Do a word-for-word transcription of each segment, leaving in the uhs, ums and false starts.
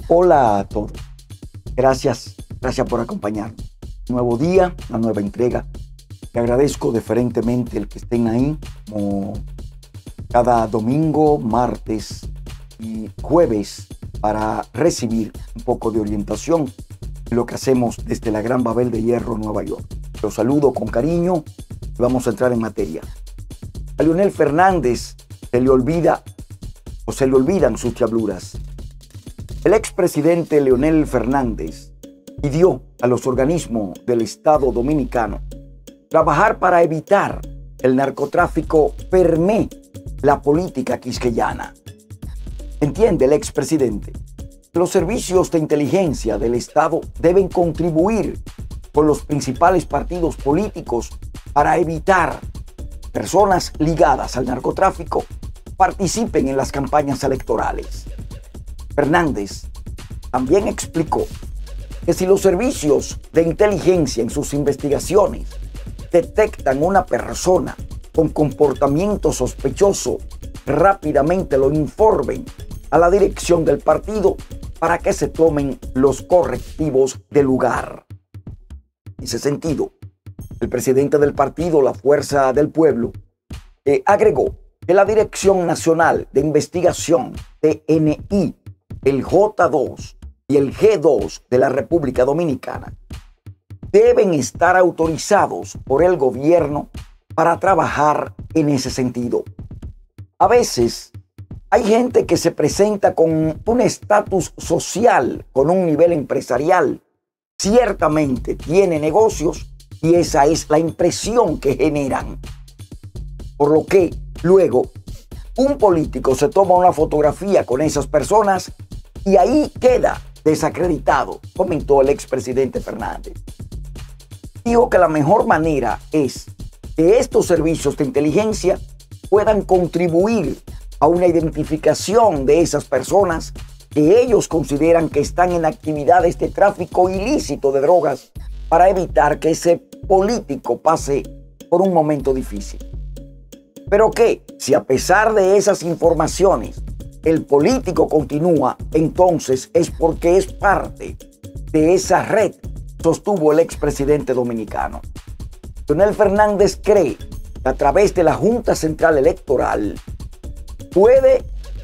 Hola a todos. Gracias, gracias por acompañarnos. Nuevo día, una nueva entrega. Te agradezco deferentemente el que estén ahí, como cada domingo, martes y jueves, para recibir un poco de orientación de lo que hacemos desde la Gran Babel de Hierro, Nueva York. Los saludo con cariño y vamos a entrar en materia. A Leonel Fernández se le olvida o se le olvidan sus diabluras. El expresidente Leonel Fernández pidió a los organismos del Estado Dominicano trabajar para evitar el narcotráfico permee la política quisqueyana. Entiende el expresidente, los servicios de inteligencia del Estado deben contribuir con los principales partidos políticos para evitar personas ligadas al narcotráfico participen en las campañas electorales. Fernández también explicó que si los servicios de inteligencia en sus investigaciones detectan una persona con comportamiento sospechoso, rápidamente lo informen a la dirección del partido para que se tomen los correctivos del lugar. En ese sentido, el presidente del partido La Fuerza del Pueblo eh, agregó que la Dirección Nacional de Investigación, D N I, el J dos y el G dos de la República Dominicana deben estar autorizados por el gobierno para trabajar en ese sentido. A veces hay gente que se presenta con un estatus social, con un nivel empresarial. Ciertamente tiene negocios y esa es la impresión que generan. Por lo que luego un político se toma una fotografía con esas personas y ahí queda desacreditado, comentó el expresidente Fernández. Dijo que la mejor manera es que estos servicios de inteligencia puedan contribuir a una identificación de esas personas que ellos consideran que están en actividades de tráfico ilícito de drogas para evitar que ese político pase por un momento difícil. Pero que si a pesar de esas informaciones el político continúa, entonces es porque es parte de esa red, sostuvo el expresidente dominicano. Leonel Fernández cree que a través de la Junta Central Electoral puede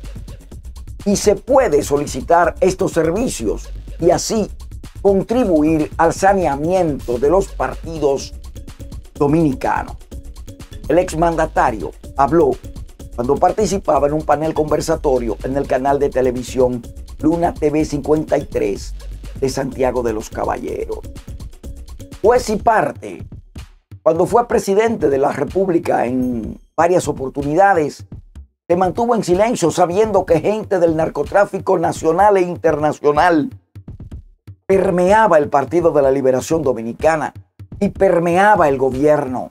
y se puede solicitar estos servicios y así contribuir al saneamiento de los partidos dominicanos. El exmandatario habló cuando participaba en un panel conversatorio en el canal de televisión Luna T V cincuenta y tres de Santiago de los Caballeros. Juez y parte, cuando fue presidente de la República en varias oportunidades, se mantuvo en silencio sabiendo que gente del narcotráfico nacional e internacional permeaba el Partido de la Liberación Dominicana y permeaba el gobierno.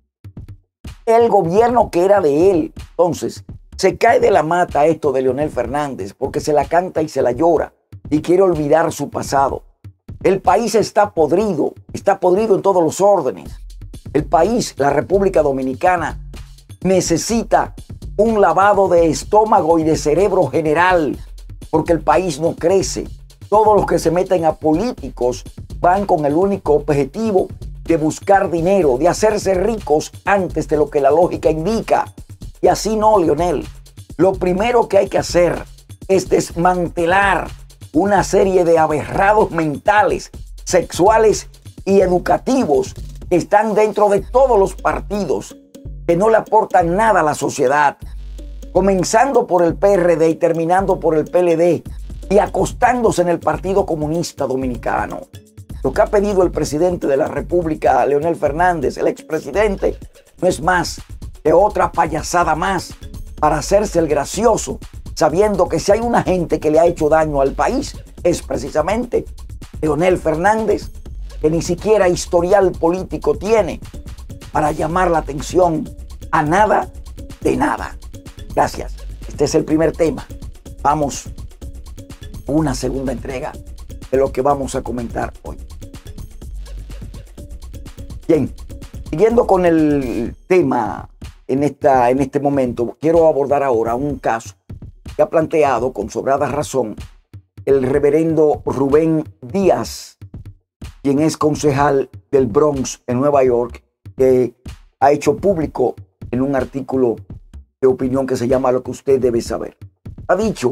El gobierno que era de él. Entonces, se cae de la mata esto de Leonel Fernández porque se la canta y se la llora y quiere olvidar su pasado. El país está podrido, está podrido en todos los órdenes. El país, la República Dominicana, necesita un lavado de estómago y de cerebro general porque el país no crece. Todos los que se meten a políticos van con el único objetivo de buscar dinero, de hacerse ricos antes de lo que la lógica indica. Y así no, Leonel. Lo primero que hay que hacer es desmantelar una serie de aberrados mentales, sexuales y educativos que están dentro de todos los partidos, que no le aportan nada a la sociedad, comenzando por el P R D y terminando por el P L D y acostándose en el Partido Comunista Dominicano. Lo que ha pedido el presidente de la República, Leonel Fernández, el expresidente, no es más que otra payasada más para hacerse el gracioso, sabiendo que si hay una gente que le ha hecho daño al país, es precisamente Leonel Fernández, que ni siquiera historial político tiene para llamar la atención a nada de nada. Gracias. Este es el primer tema. Vamos a una segunda entrega de lo que vamos a comentar hoy. Bien, siguiendo con el tema en, esta, en este momento, quiero abordar ahora un caso que ha planteado con sobrada razón el reverendo Rubén Díaz, quien es concejal del Bronx en Nueva York, que ha hecho público en un artículo de opinión que se llama Lo que usted debe saber. Ha dicho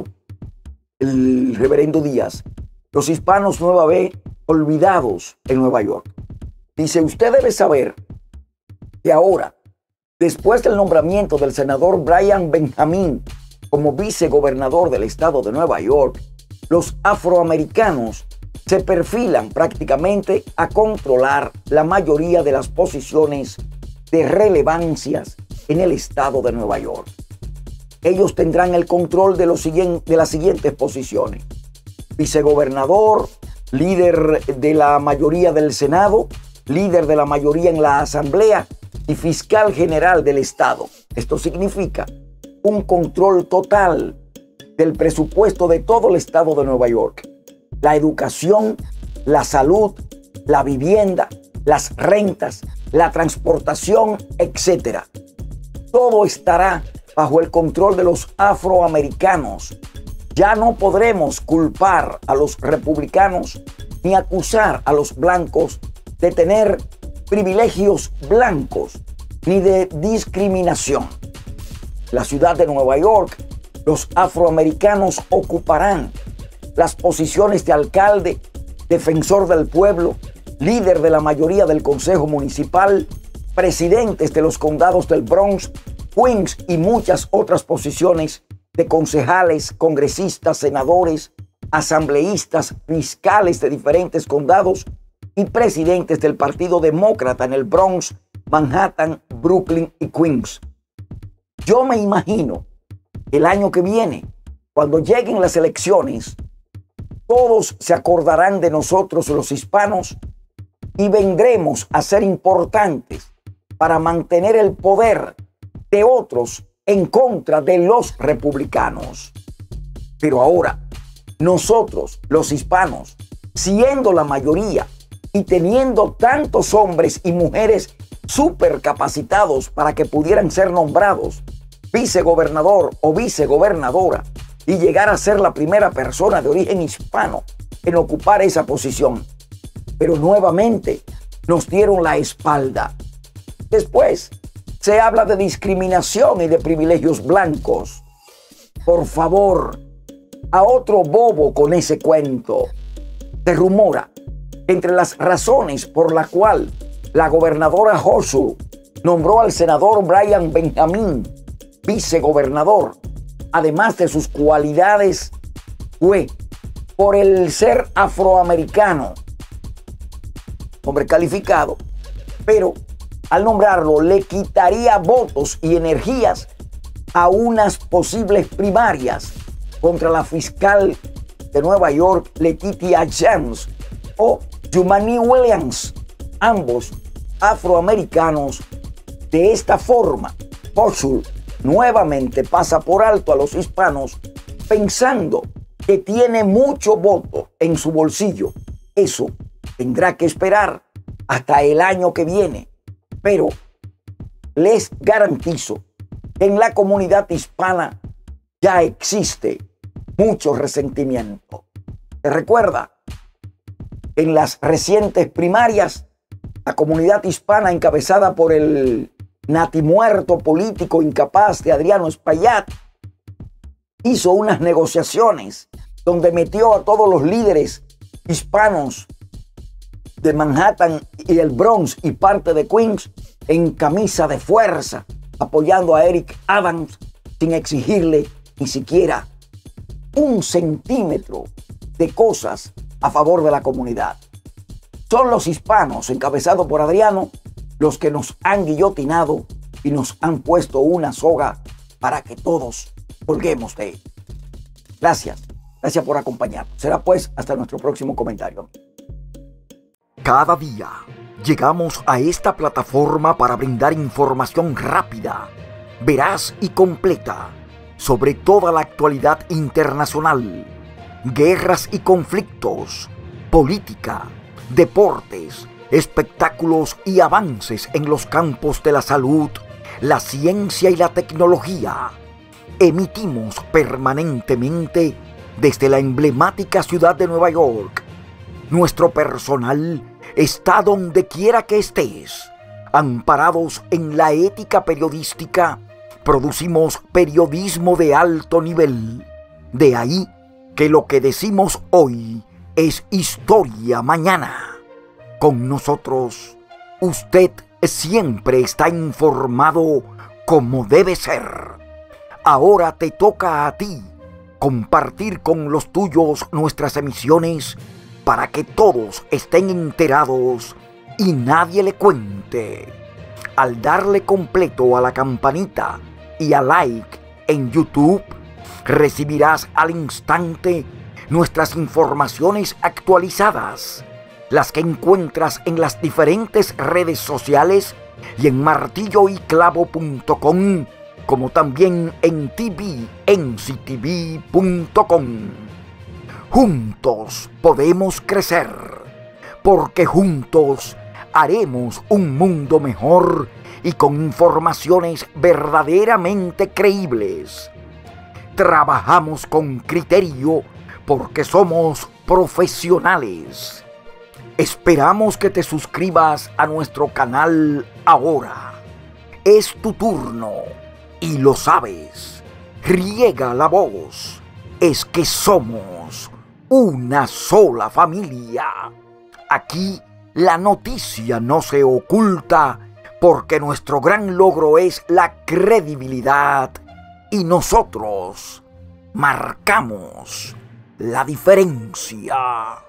el reverendo Díaz, los hispanos nueva vez olvidados en Nueva York. Dice, usted debe saber que ahora, después del nombramiento del senador Brian Benjamin como vicegobernador del estado de Nueva York, los afroamericanos se perfilan prácticamente a controlar la mayoría de las posiciones de relevancias en el estado de Nueva York. Ellos tendrán el control de, los siguientes, de las siguientes posiciones: vicegobernador, líder de la mayoría del Senado, líder de la mayoría en la Asamblea y fiscal general del estado. Esto significa un control total del presupuesto de todo el estado de Nueva York. La educación, la salud, la vivienda, las rentas, la transportación, etcétera. Todo estará bajo el control de los afroamericanos. Ya no podremos culpar a los republicanos ni acusar a los blancos de tener privilegios blancos ni de discriminación. La ciudad de Nueva York, los afroamericanos ocuparán las posiciones de alcalde, defensor del pueblo, líder de la mayoría del consejo municipal, presidentes de los condados del Bronx, Queens y muchas otras posiciones de concejales, congresistas, senadores, asambleístas, fiscales de diferentes condados y presidentes del Partido Demócrata en el Bronx, Manhattan, Brooklyn y Queens. Yo me imagino el año que viene, cuando lleguen las elecciones, todos se acordarán de nosotros los hispanos y vendremos a ser importantes para mantener el poder de otros en contra de los republicanos. Pero ahora, nosotros, los hispanos, siendo la mayoría y teniendo tantos hombres y mujeres súper capacitados para que pudieran ser nombrados vicegobernador o vicegobernadora y llegar a ser la primera persona de origen hispano en ocupar esa posición. Pero nuevamente nos dieron la espalda. Después se habla de discriminación y de privilegios blancos. Por favor, a otro bobo con ese cuento. Se rumora que entre las razones por la cual la gobernadora Hochul nombró al senador Brian Benjamin vicegobernador, además de sus cualidades, fue por el ser afroamericano, hombre calificado, pero al nombrarlo le quitaría votos y energías a unas posibles primarias contra la fiscal de Nueva York, Letitia James, o Jumaane Williams, ambos afroamericanos. De esta forma, Hochul nuevamente pasa por alto a los hispanos pensando que tiene mucho voto en su bolsillo. Eso tendrá que esperar hasta el año que viene. Pero les garantizo que en la comunidad hispana ya existe mucho resentimiento. ¿Se recuerda? En las recientes primarias, la comunidad hispana encabezada por el natimuerto político incapaz de Adriano Espaillat hizo unas negociaciones donde metió a todos los líderes hispanos de Manhattan y el Bronx y parte de Queens en camisa de fuerza, apoyando a Eric Adams sin exigirle ni siquiera un centímetro de cosas a favor de la comunidad. Son los hispanos, encabezados por Adriano, los que nos han guillotinado y nos han puesto una soga para que todos colguemos de él. Gracias, gracias por acompañarnos. Será pues hasta nuestro próximo comentario. Cada día llegamos a esta plataforma para brindar información rápida, veraz y completa sobre toda la actualidad internacional, guerras y conflictos, política, deportes, espectáculos y avances en los campos de la salud, la ciencia y la tecnología. Emitimos permanentemente desde la emblemática ciudad de Nueva York. Nuestro personal está donde quiera que estés. Amparados en la ética periodística, producimos periodismo de alto nivel. De ahí que lo que decimos hoy es historia mañana. Con nosotros, usted siempre está informado como debe ser. Ahora te toca a ti compartir con los tuyos nuestras emisiones para que todos estén enterados y nadie le cuente. Al darle completo a la campanita y a like en YouTube, recibirás al instante nuestras informaciones actualizadas, las que encuentras en las diferentes redes sociales y en martillo y clavo punto com, como también en t v n c t v punto com. Juntos podemos crecer, porque juntos haremos un mundo mejor y con informaciones verdaderamente creíbles. Trabajamos con criterio porque somos profesionales. Esperamos que te suscribas a nuestro canal ahora. Es tu turno y lo sabes. Riega la voz. Es que somos una sola familia. Aquí la noticia no se oculta porque nuestro gran logro es la credibilidad y nosotros marcamos la diferencia.